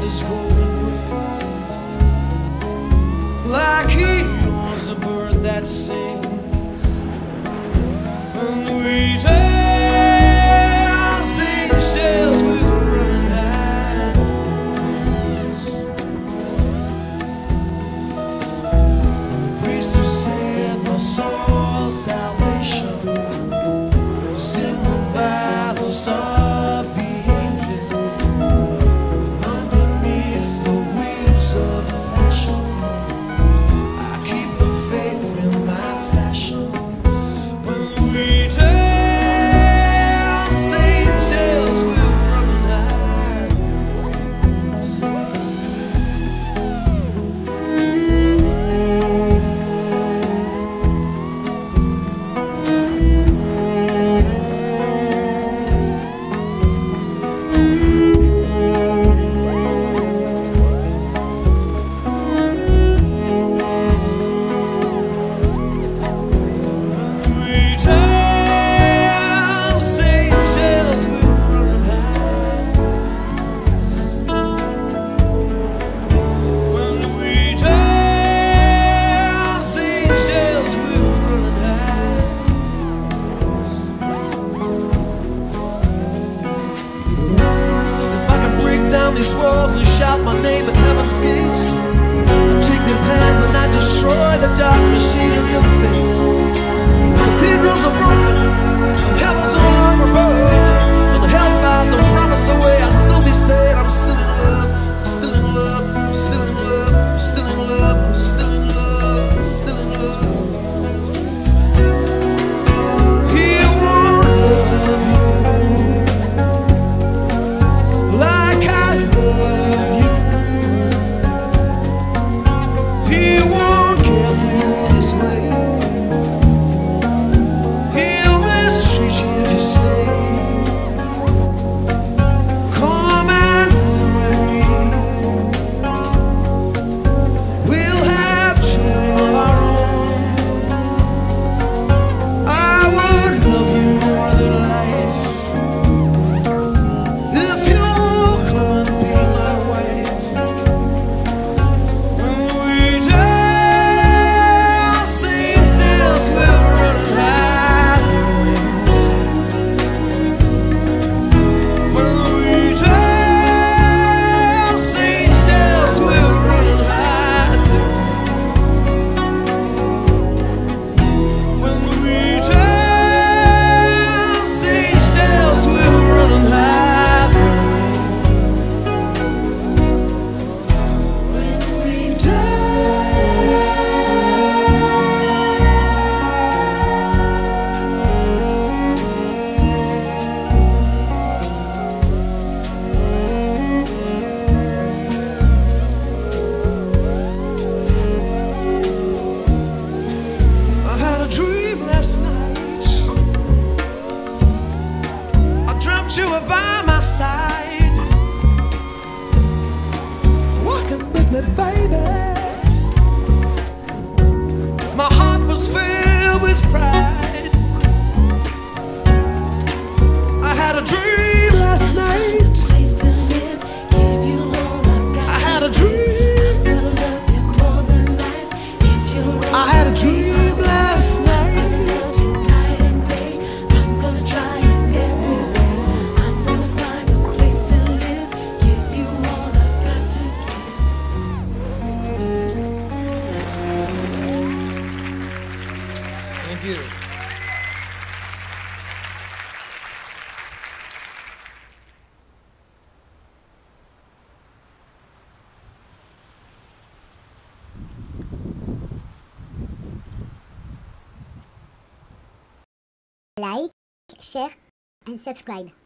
this golden grace, like he was a bird that sings. And we dance, angels will run hands. Priest who said my soul's salvation was in the battles of the angels, underneath the wheels of passion. I keep the faith in my fashion. When we dance, angels will run high. We dance, angels will run high. When we dance, angels will run high. If I can break down these walls and shout my name at heaven's gates, I take these hands and I destroy the dark machine of your fate. Cathedrals are broken, and heavens no longer burn, and the hellfires are promised away. I'll still be saying I'm still in love, I'm still in love, I'm still in love, I'm still in love, I'm still in love, I'm still in love. He won't love you like I love you. He won't care for you this way. He'll mistreat you if you stay. Come and live with me. We'll have children of our own. I would love you more than life if you'll come and be my wife. When we dance, angels will run high. When we dance, angels will run high. When we dance, angels will run high. When we I had a dream last night. I dreamt you were by my side, walking with me, baby. My heart was filled with pride. I had a dream last night. Place to live, give you all I've got. I had a dream. I'm gonna love you more than life. If you're I had a dream last night. night and day, I'm gonna try and every way. I'm gonna find a place to live, give you all I've got to give. Thank you. Like, share, and subscribe.